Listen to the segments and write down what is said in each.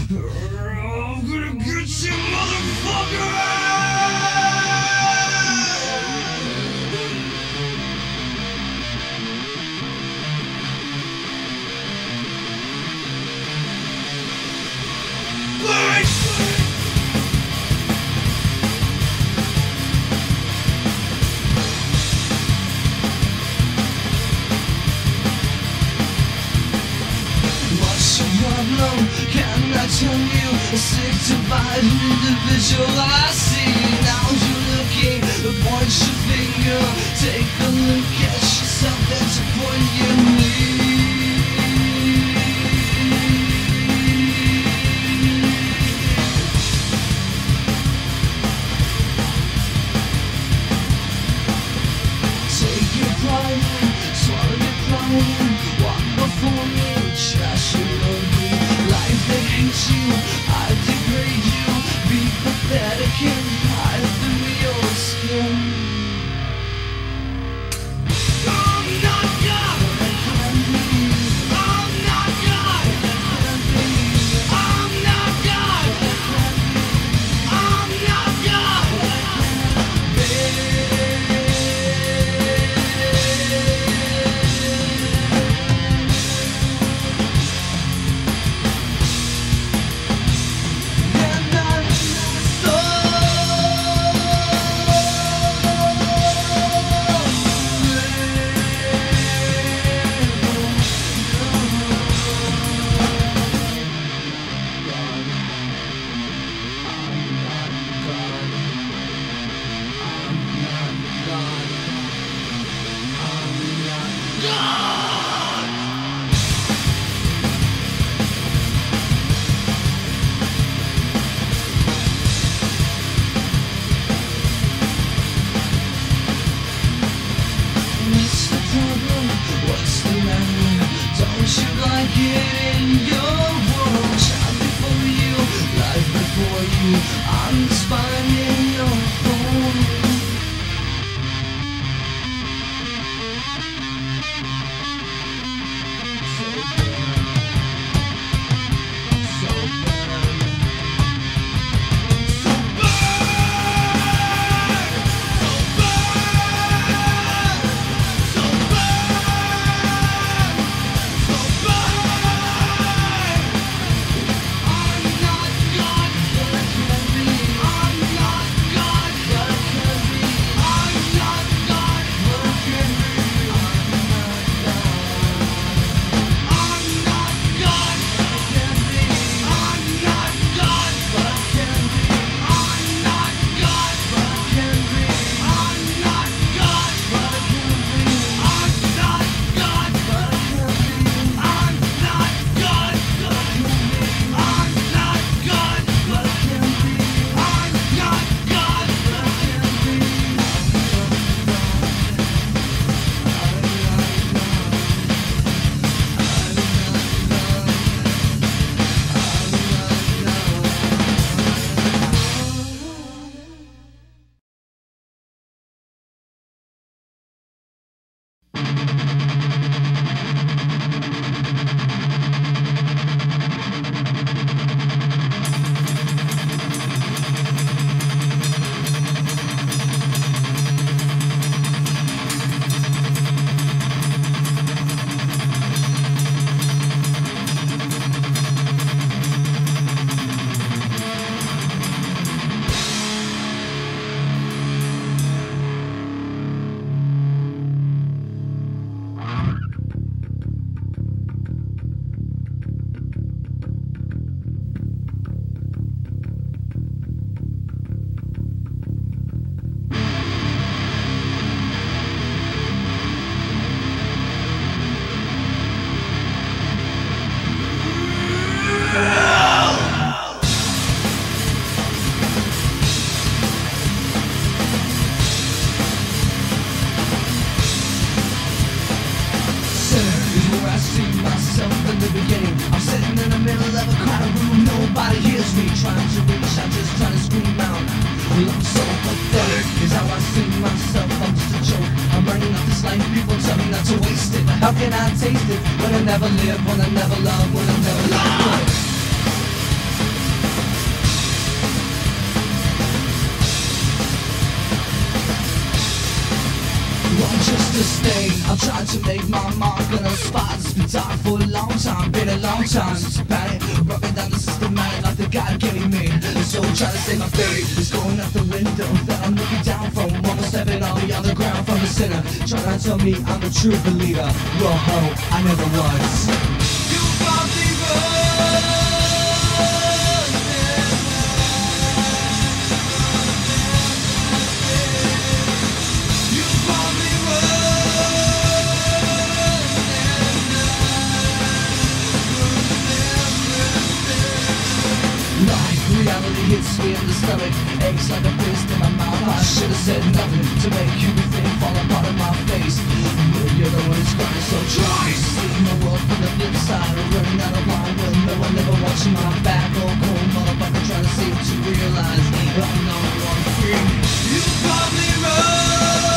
I'm gonna get you, motherfucker! Can I tell you, sick to bite an individual I see? Now you're looking, point your finger, take a look at yourself, that's a point you need. Take your pride, swallow your pride, walk before me, trash your ugly. Life that hates you, I degrade you. Be pathetic and hide through your skin. I'm not God. I'm not God. I'm not God. I'm not God. What's the matter? Don't you like it in your world? Child before you, life before you, I'm the spine in your phone. How can I taste it when I never live, when I never love, when I never love? disdain. I've tried to make my mark on a spot. It's been time for a long time, been a long time since a panic. Rubbing down the systematic like the God getting me. So try to save my fate, it's going out the window that I'm looking down from. Almost stepping all the other ground from the center. Try to tell me I'm a true believer. Well, ho, I never was. You probably run. Reality hits me in the stomach, aches like a fist in my mouth. I should have said nothing to make you think fall apart in my face. You're the one who's crying, so try to see my world from the flip side. I'm running out of line with no one ever watching my back. Oh, cold motherfucker trying to seem to realize I'm not one free. You probably run.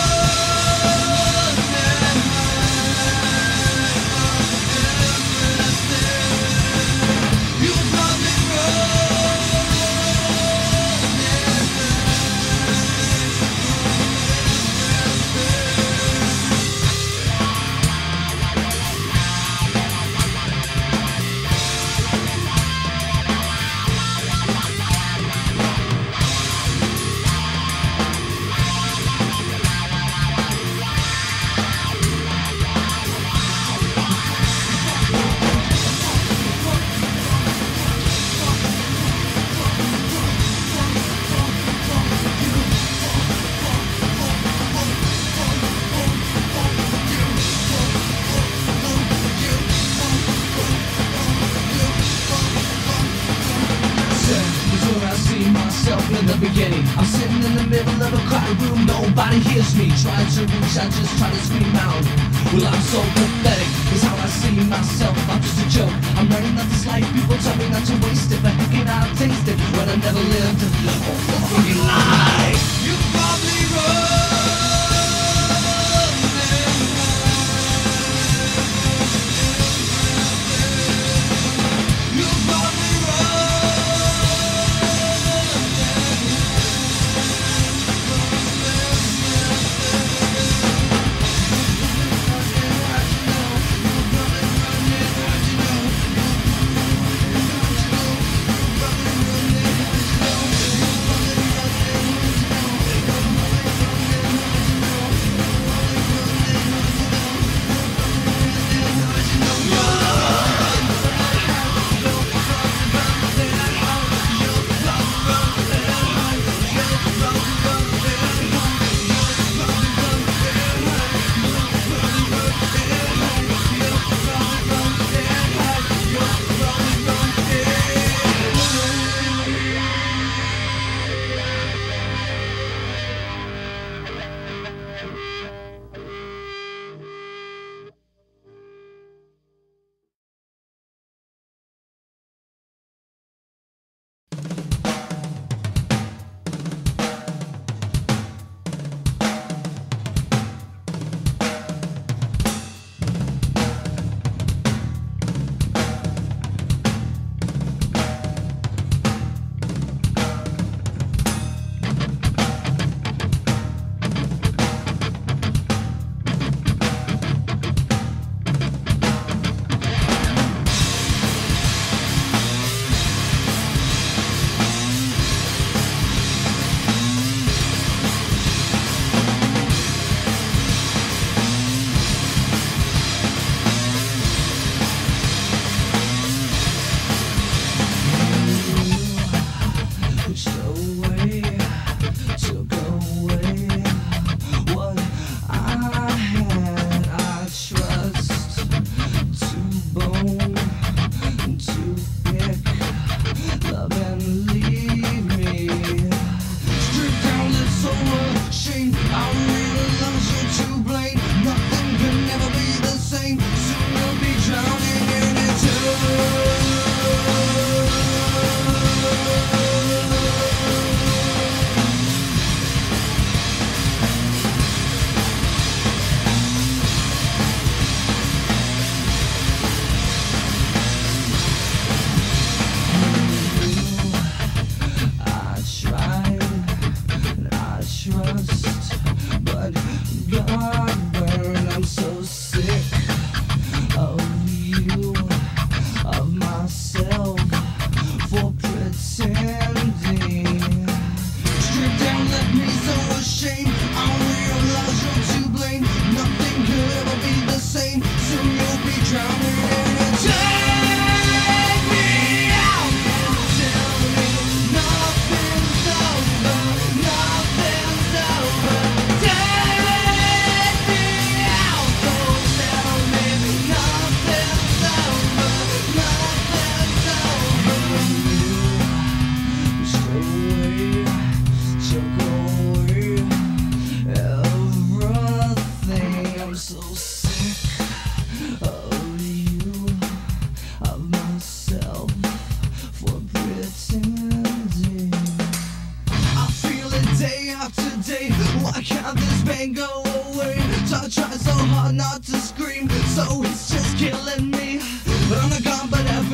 In the beginning, I'm sitting in the middle of a crowded room, nobody hears me. Trying to reach, I just try to scream out. Well, I'm so pathetic, is how I see myself. I'm just a joke, I'm learning not this life. People tell me not to waste it, but how can I taste it when I never lived a fucking life? You probably run.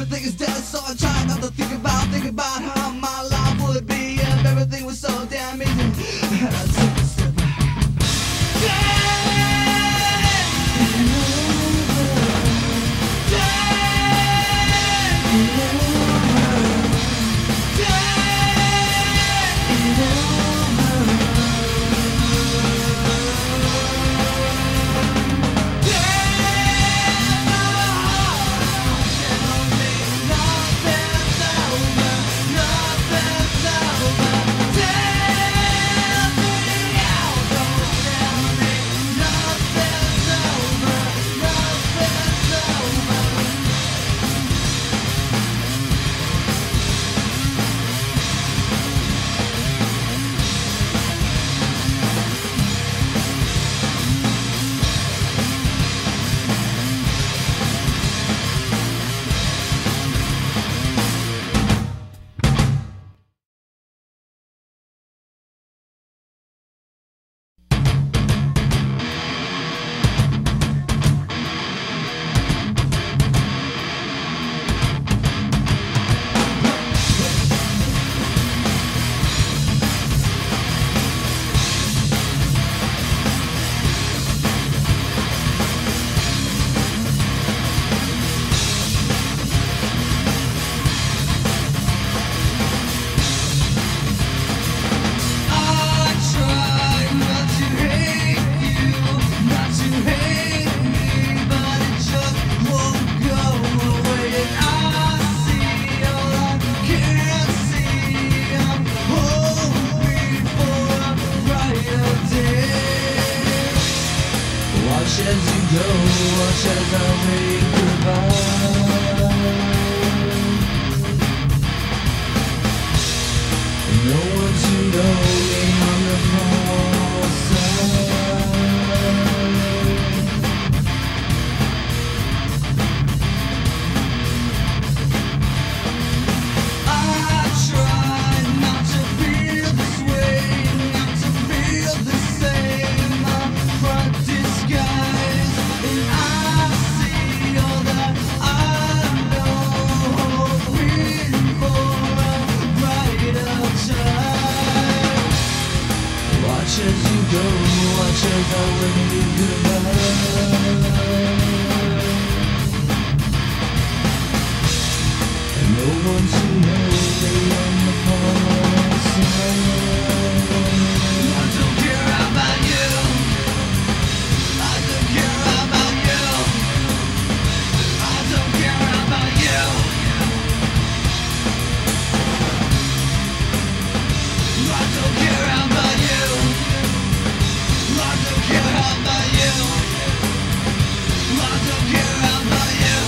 everything is dead, so I try not to think about how my life would be if everything was so damn easy. And I took a step back. Watch as you go, watch as I wave goodbye. No one to know me on the far side. I try not to feel this way, not to feel the same. My front disguise, and I see all that I know, hoping for a brighter time. Watch as you go, watch as I wave goodbye. And no one to know they on the far side. I don't care about you. I don't care about you. I don't care about you. I don't care about you. I don't care about you. I don't care about you.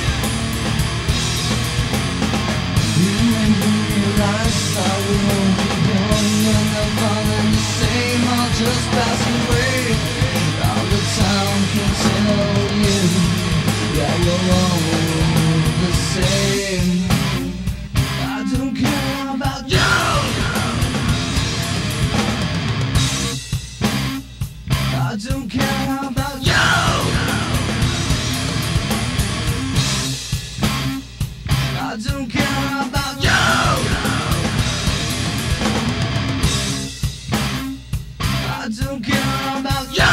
You made me realize I won't be born when I'm all the same. I'll just pass away. All the town can tell you that we're all the same. I don't care about you. I don't care about you. I don't care about you. I don't care about you.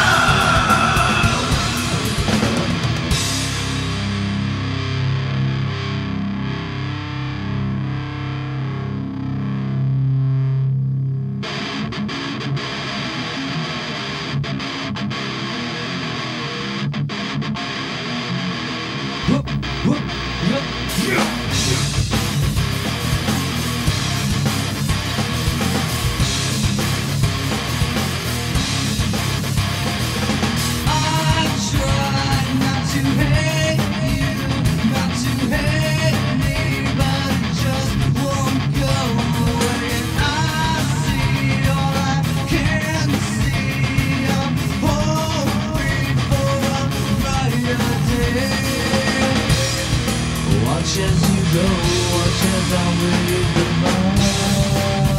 Whoop, whoop, whoop, yeah. I try not to hate you, not to hate me, but it just won't go away. And I see all I can see. I'm hoping for a brighter day. Watch as you go, watch as I wave goodbye.